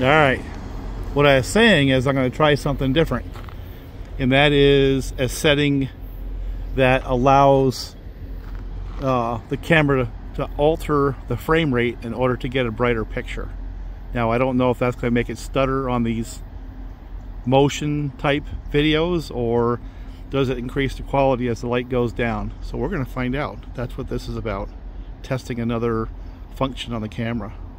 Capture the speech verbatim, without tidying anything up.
Alright, what I was saying is I'm going to try something different, and that is a setting that allows uh, the camera to, to alter the frame rate in order to get a brighter picture. Now I don't know if that's going to make it stutter on these motion type videos, or does it increase the quality as the light goes down. So we're going to find out. That's what this is about, testing another function on the camera.